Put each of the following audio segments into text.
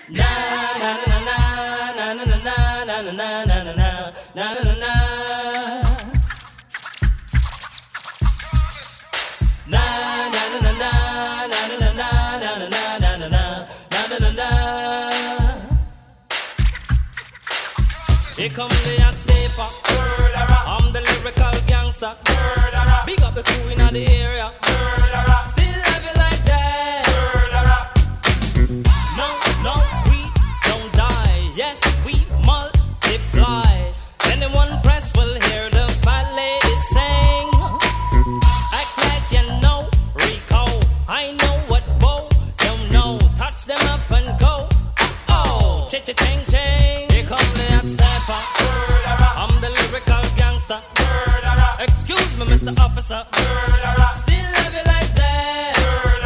Na na na na na na na na na na na na na na na. Na na na na na na na na na na na na na na. Here come the hot stepper. I'm the lyrical gangster. Big up the crew in the area. Still have it like that. No, no, we don't die. Yes, we multiply. Anyone press will hear the fat lady sing. Act like you know Rico. I know what Bo don't know. Touch them up and go. Oh, cha-cha-ching-ching. Here come the hot stepper. I'm the lyrical gangster. Excuse me, Mr. Officer. Still have it like that.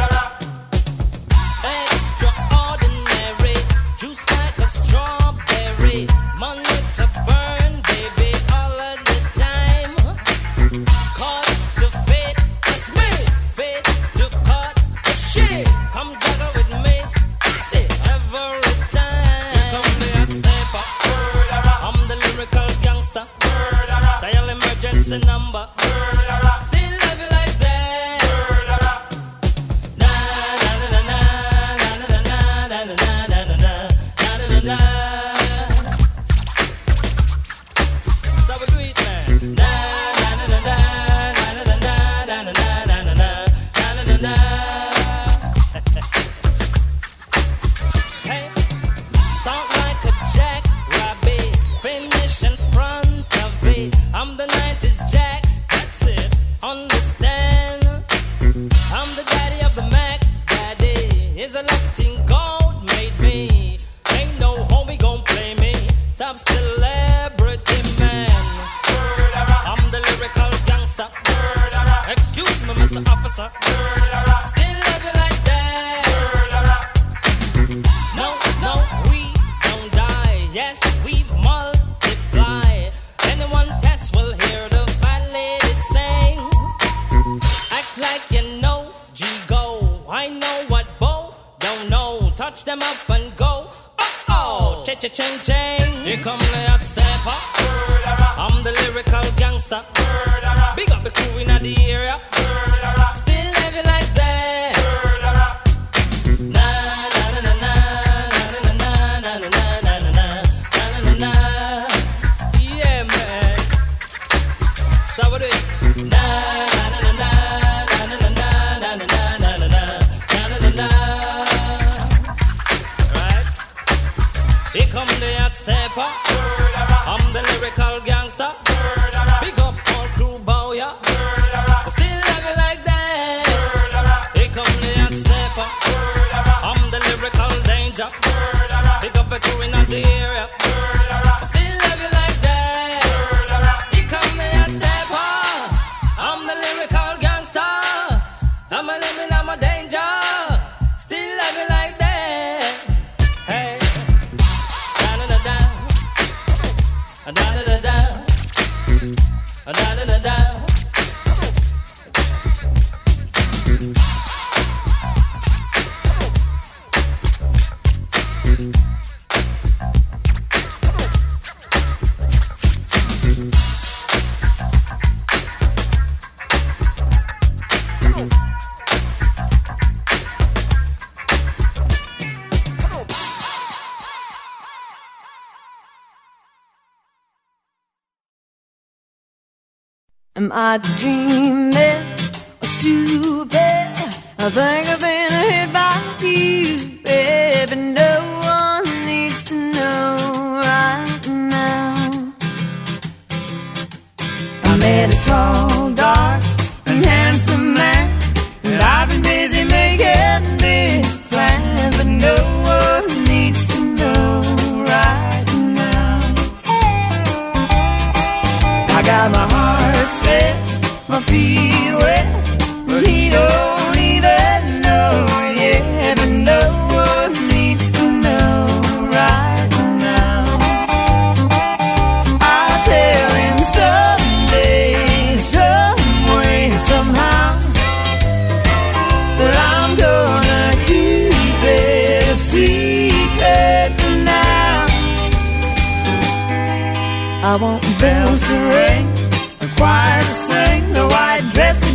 Extraordinary. Juice like a strawberry. Money to burn, baby, all of the time. Cut to fit, it's me. Fit to cut the shit. Come juggle with me. See, every time. Here come the hot stepper. I'm the lyrical gangster. Dial emergency number. Still love you like that. Na na na na na na na na na na na na na. So we do it, man. Na na na na na na na na na na na na na. Hey, start like a jackrabbit, finish in front of it. I'm the 90s Jack, that's it, understand? I'm the daddy of the Mac, daddy. Is a lucky thing God made me. Ain't no homie gon' play me. Top celebrity man. I'm the lyrical gangster. Excuse me, Mr. Officer. Still love you like that. No, no, we don't die. Yes, we multiply. Anyone test will hear the fat lady sing. Act like you know G-Go. I know what Bo don't know. Touch them up and go. Oh, cha-cha-ching-ching. Here come the hot stepper. I'm the lyrical gangster. Big up the crew in the area. Still have it like that. Na na na na na na na na na na na na na. Yeah, man. So what do it? Na na na na na na na na na na na na na. Right? Here come the hot stepper. I'm the lyrical gangster. Big up all crew bow ya. Still have it like that. Here come the hot stepper. I'm the lyrical danger. Big up the crew in the area. Still have it like that. Here come the hot stepper. I'm the lyrical gangster. I'm a living, I'm a danger. Still have it like that. Hey, da da da da, da da da da, da da da da. Am I dreaming or stupid? I think I've been hit by you, baby. No one needs to know right now. I met a tall, dark, and handsome man, and I've been busy making big plans, but no one needs to know right now. I got my heart set, my feet wet, but he don't even know yet. But no one needs to know right now. I'll tell him someday, some way, somehow, that I'm gonna keep it a secret. I want bells to ring, a choir to sing, the white dress